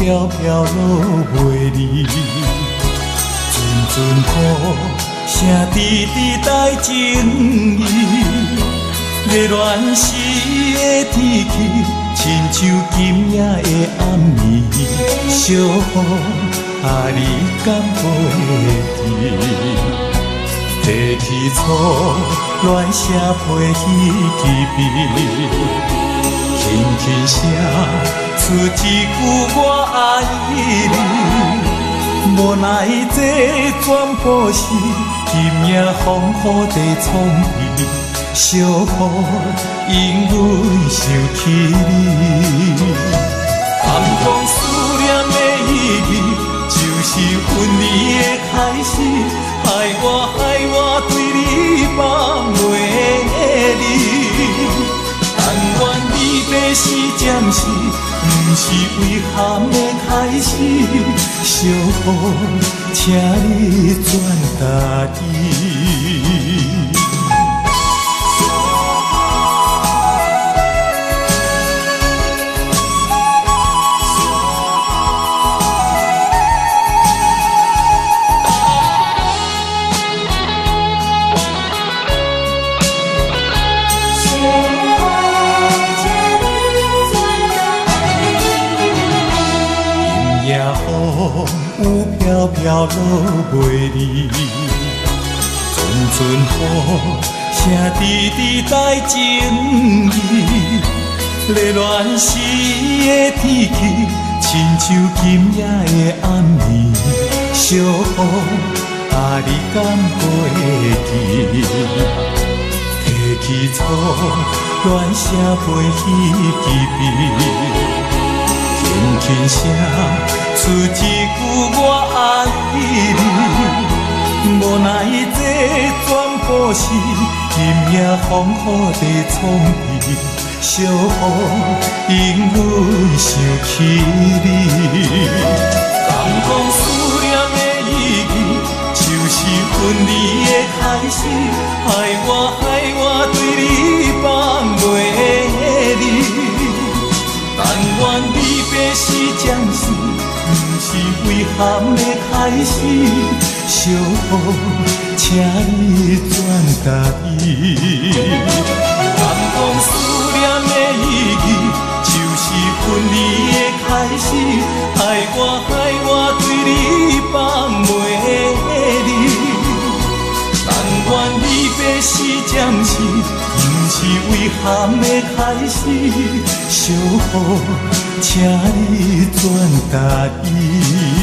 飘飘落袂离，阵阵雨声滴滴带情意。热恋时的天气，亲像今夜的暗暝，小雨你敢袂记？提起初恋写批彼边，轻轻写出一句我爱你。无奈这全部是今夜风雨地创意，小雨因为想起你。甘讲思念的意义，就是分离的开始。害我对你放袂离。但愿离别是暂时，不是遗憾的开始。小雨，请你转达意。雨飘飘落袂离，阵阵雨声滴滴带情意。热恋时的天气，亲像今夜的暗暝。小雨你敢袂记？提起初恋写批边，轻轻写出一句我爱你。无奈这全部是今夜风雨地创意，小雨因为想起你。甘讲思念的意义，就是分离的开始。害我对你放袂离。但愿离别是暂时，不是遗憾的开始。小雨，请你转达意。甘讲思念的意义，就是分离的开始。害我对你放袂离。但愿离别是暂时，不是遗憾的开始。小雨，请你转达意。